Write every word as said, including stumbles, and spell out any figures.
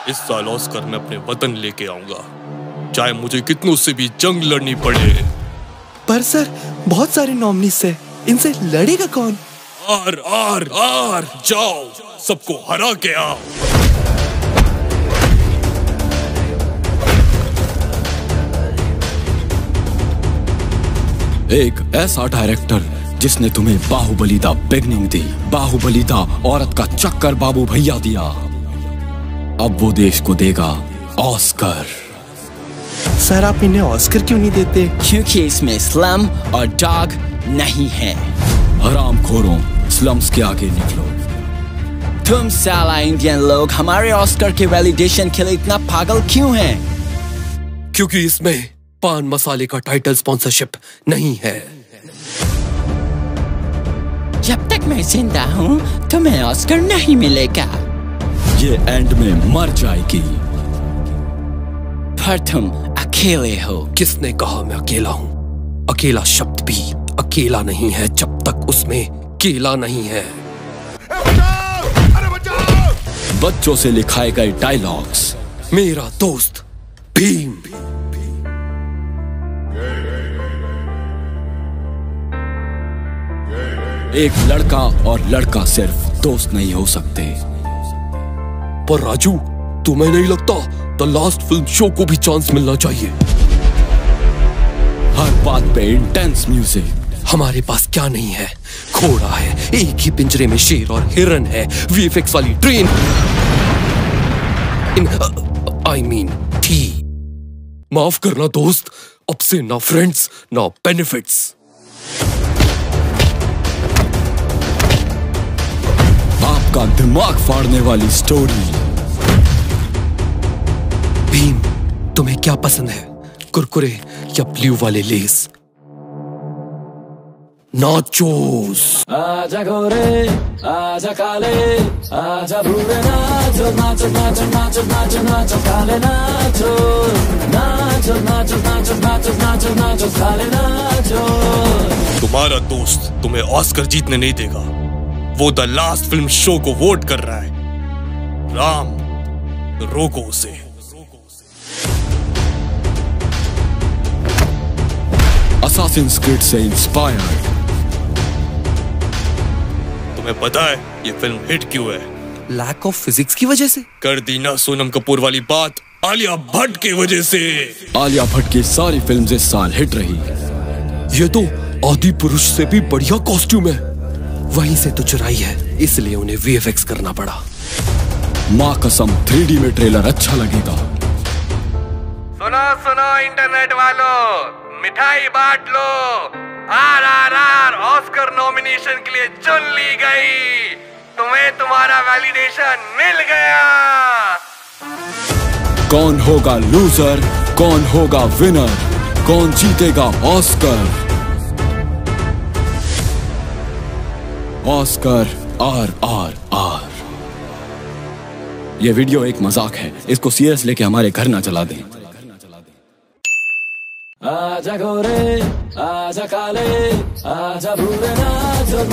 इस साल ऑस्कर मैं अपने वतन लेके आऊंगा, चाहे मुझे कितनों से भी जंग लड़नी पड़े। पर सर, बहुत सारे नॉमिनीज है, इनसे लड़ेगा कौन? आर आर आर, जाओ सबको हरा के आओ। एक ऐसा डायरेक्टर जिसने तुम्हें बाहुबली दा बिगनिंग दी, बाहुबली दा औरत का चक्कर बाबू भैया दिया, अब वो देश को देगा ऑस्कर। सर, आप इन्हें ऑस्कर क्यों नहीं देते? क्योंकि इसमें स्लम और डॉग नहीं है। हरामखोरों, स्लम्स के आगे निकलो। तुम साला इंडियन लोग हमारे ऑस्कर के वैलिडेशन के लिए इतना पागल क्यों हैं? क्योंकि इसमें पान मसाले का टाइटल स्पॉन्सरशिप नहीं है। जब तक मैं जिंदा हूँ तुम्हें ऑस्कर नहीं मिलेगा। ये एंड में मर जाएगी। पर तुम अकेले हो। किसने कहा मैं अकेला हूँ? अकेला शब्द भी अकेला नहीं है जब तक उसमें केला नहीं है। बच्चों से लिखाए गए डायलॉग्स। मेरा दोस्त भीम। एक लड़का और लड़का सिर्फ दोस्त नहीं हो सकते। पर राजू, तुम्हें नहीं लगता द लास्ट फिल्म शो को भी चांस मिलना चाहिए? हर बात पे इंटेंस म्यूजिक। हमारे पास क्या नहीं है? घोड़ा है, एक ही पिंजरे में शेर और हिरन है, वीएफएक्स वाली ट्रेन, इन आई मीन थी। माफ करना दोस्त, अब से ना फ्रेंड्स ना बेनिफिट्स। आपका दिमाग फाड़ने वाली स्टोरी। भीम, तुम्हें क्या पसंद है, कुरकुरे या ब्लू वाले लेस? नाचोस। आजा गोरे, आजा काले, आजा भूरे, नाचो नाचो नाचो नाचो नाचो नाचो काले, नाचो नाचो नाचो नाचो नाचो नाचो नाचो काले, नाचो। तुम्हारा दोस्त तुम्हें ऑस्कर जीतने नहीं देगा। वो द लास्ट फिल्म शो को वोट कर रहा है। राम, रोको उसे। असासिन्स क्रीड से इंस्पायर्ड। तुम्हें पता है ये फिल्म हिट क्यों है? लैक ऑफ फिजिक्स की वजह से। कर दी ना सोनम कपूर वाली बात, आलिया भट्ट की वजह से। आलिया भट्ट की सारी फिल्म्स इस साल हिट रही। ये तो आदि पुरुष से भी बढ़िया कॉस्ट्यूम है। वहीं से तो चुराई है, इसलिए उन्हें वीएफएक्स करना पड़ा। माँ कसम थ्री डी में ट्रेलर अच्छा लगेगा। सुनो सुनो इंटरनेट वालों, मिठाई बांट लो। R R R Oscar nomination के लिए चुन ली गई। तुम्हें तुम्हारा वैलिडेशन मिल गया। कौन होगा लूजर, कौन होगा विनर, कौन जीतेगा Oscar? Oscar R R R. ये वीडियो एक मजाक है, इसको सीरियस लेके हमारे घर ना चला दें। आजा गोरे, आजा काले, आजा भूरे, नाचो।